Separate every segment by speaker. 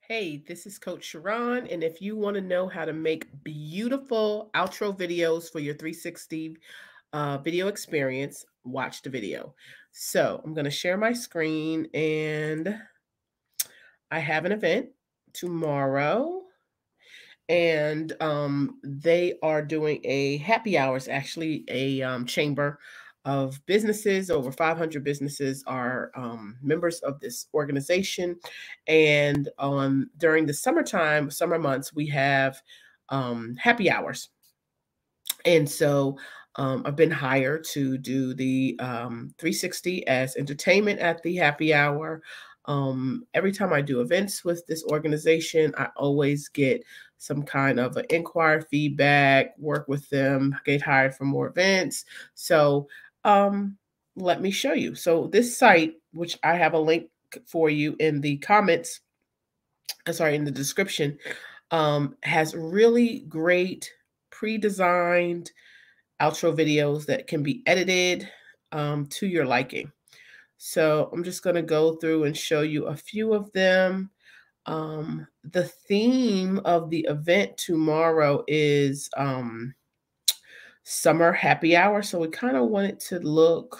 Speaker 1: Hey, this is Coach Sharon, and if you want to know how to make beautiful outro videos for your 360 video experience, watch the video. So I'm going to share my screen, and I have an event tomorrow, and they are doing a happy hours. Actually, a chamber of businesses. Over 500 businesses are members of this organization, and during the summer months, we have happy hours. And so I've been hired to do the 360 as entertainment at the happy hour. Every time I do events with this organization, I always get some kind of an inquiry feedback, work with them, get hired for more events. So um, let me show you. So this site, which I have a link for you in the comments, sorry, in the description, has really great pre-designed outro videos that can be edited to your liking. So I'm just going to go through and show you a few of them. The theme of the event tomorrow is summer happy hour. So we kind of want it to look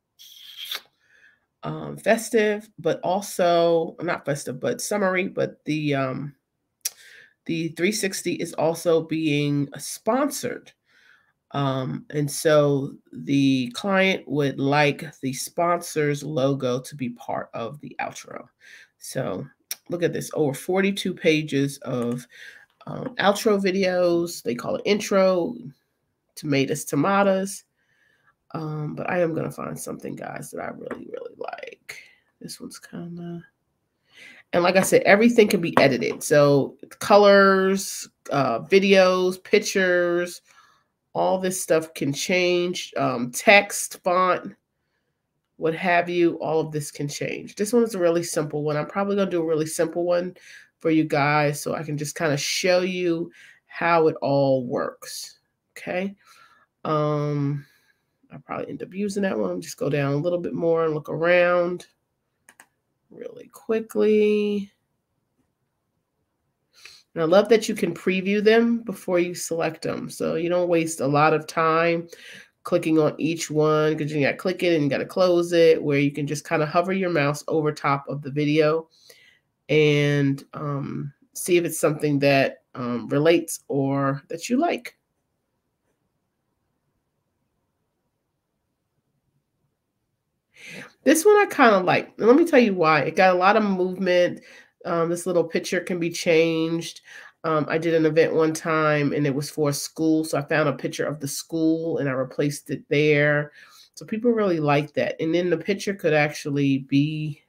Speaker 1: festive, but also not festive, but summery. But the 360 is also being sponsored. And so the client would like the sponsor's logo to be part of the outro. So look at this, over 42 pages of outro videos. They call it intro, tomatoes, tomatoes. But I am going to find something, guys, that I really, really like. This one's kind of, and like I said, everything can be edited. So colors, videos, pictures, all this stuff can change. Text, font, what have you, all of this can change. This one is a really simple one. I'm probably going to do a really simple one for you guys so I can just kind of show you how it all works. Okay. I'll probably end up using that one. Just go down a little bit more and look around really quickly. And I love that you can preview them before you select them. So you don't waste a lot of time clicking on each one, because you got to click it and you got to close it, where you can just kind of hover your mouse over top of the video and see if it's something that relates or that you like. This one I kind of like. And let me tell you why. It got a lot of movement. This little picture can be changed. I did an event one time and it was for a school. So I found a picture of the school and I replaced it there. So people really like that. And then the picture could actually be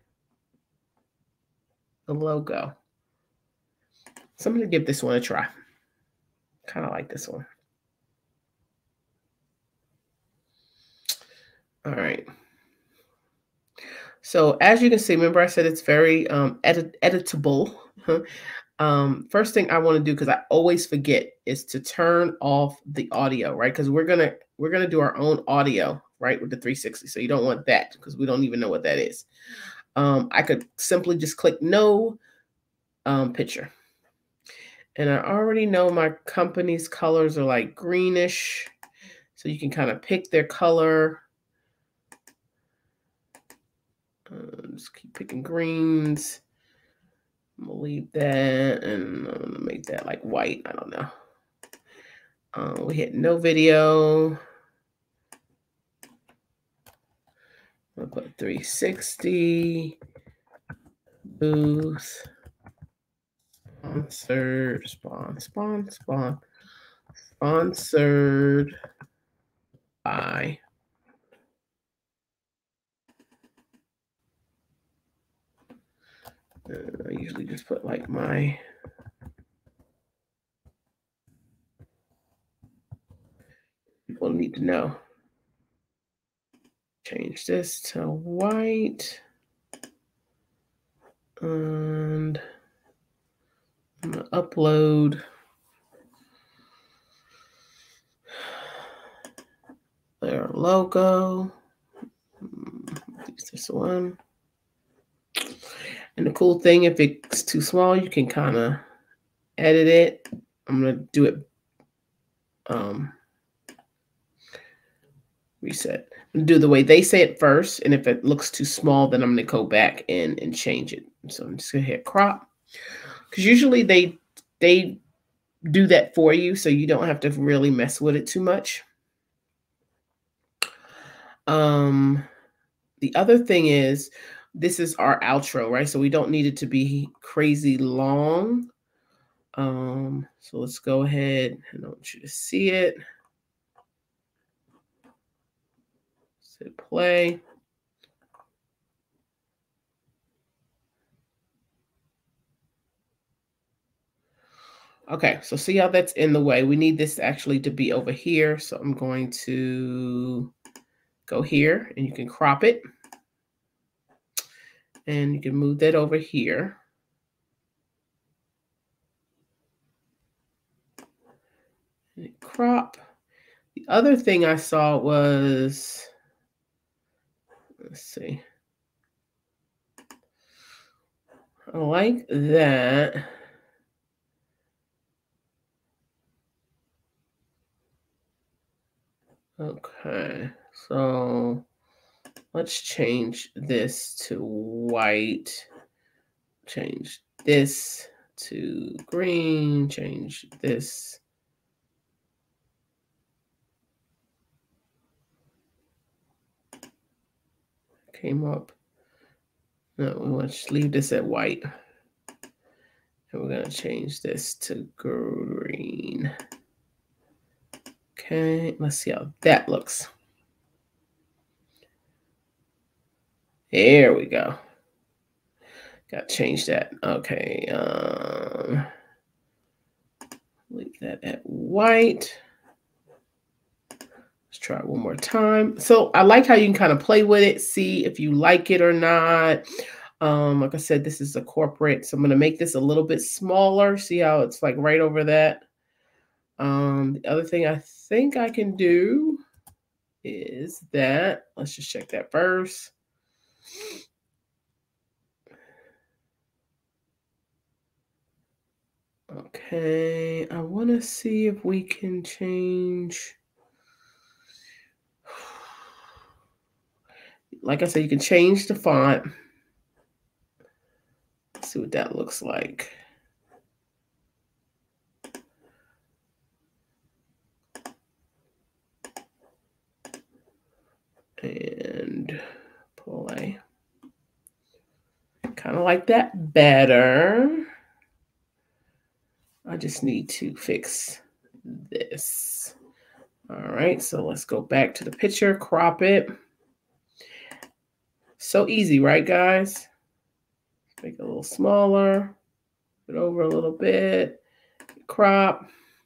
Speaker 1: the logo. So I'm going to give this one a try. Kind of like this one. All right. So as you can see, remember I said it's very editable. First thing I want to do, because I always forget, is to turn off the audio, right? Because we're gonna do our own audio, right, with the 360. So you don't want that because we don't even know what that is. I could simply just click no picture. And I already know my company's colors are like greenish. So you can kind of pick their color. Just keep picking greens. I'm gonna leave that and I'm gonna make that like white. I don't know. We hit no video. I'll put 360 booth sponsored sponsored by. I usually just put like my people need to know. Change this to white. And I'm gonna upload their logo. Use this one. And the cool thing, if it's too small, you can kind of edit it. I'm going to do it, reset. Do the way they say it first. And if it looks too small, then I'm going to go back in and change it. So I'm just going to hit crop. Because usually they do that for you, so you don't have to really mess with it too much. The other thing is, this is our outro, right? So we don't need it to be crazy long. So let's go ahead. I want you to see it. Hit play. Okay, so see how that's in the way. We need this actually to be over here. So I'm going to go here and you can crop it. And you can move that over here. And crop. The other thing I saw was, let's see. I like that. Okay, so let's change this to white. Change this to green. Change this. Came up. No, we want to leave this at white. And we're going to change this to green. Okay, let's see how that looks. There we go. Got to change that. Okay. Leave that at white. Let's try it one more time. So I like how you can kind of play with it, see if you like it or not. Like I said, this is a corporate, so I'm going to make this a little bit smaller. See how it's like right over that. The other thing I think I can do is that, let's just check that first. Okay, I want to see if we can change. Like I said, you can change the font. Let's see what that looks like. And play. Kind of like that better. I just need to fix this. All right, so let's go back to the picture, crop it. So easy, right, guys? Make it a little smaller, put it over a little bit, crop.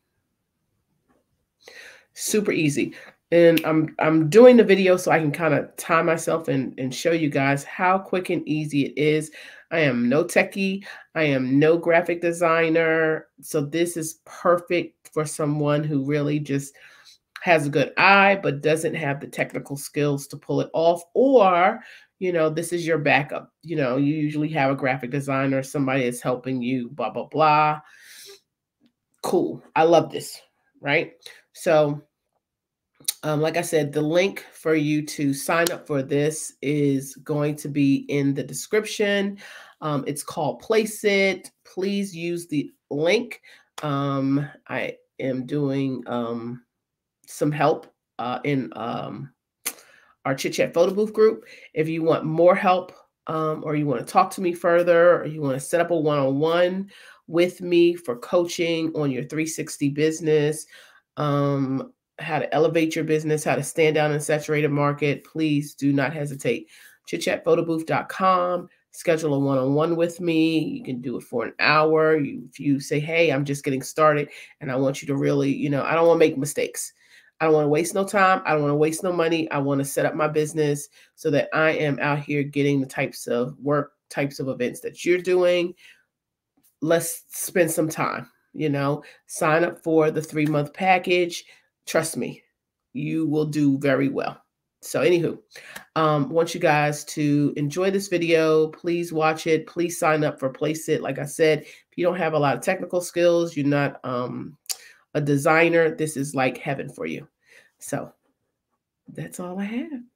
Speaker 1: Super easy. And I'm doing the video so I can kind of time myself and show you guys how quick and easy it is. I am no techie. I am no graphic designer. So this is perfect for someone who really just has a good eye, but doesn't have the technical skills to pull it off. Or, you know, this is your backup. You know, you usually have a graphic designer, somebody is helping you, blah, blah, blah. Cool. I love this, right? So like I said, the link for you to sign up for this is going to be in the description. It's called Placeit. Please use the link. I am doing some help in our Chit Chat Photo Booth group. If you want more help or you want to talk to me further, or you want to set up a one-on-one with me for coaching on your 360 business, how to elevate your business, how to stand out in a saturated market, please do not hesitate. chitchatphotobooth.com. Schedule a one-on-one with me. You can do it for an hour. If you say, hey, I'm just getting started and I want you to really, you know, I don't want to make mistakes. I don't want to waste no time. I don't want to waste no money. I want to set up my business so that I am out here getting the types of work, types of events that you're doing. Let's spend some time, you know, sign up for the 3-month package. Trust me, you will do very well. So anywho, want you guys to enjoy this video. Please watch it. Please sign up for Placeit. Like I said, if you don't have a lot of technical skills, you're not a designer, this is like heaven for you. So that's all I have.